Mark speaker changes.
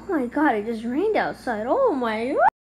Speaker 1: my god, it just rained outside. Oh my god.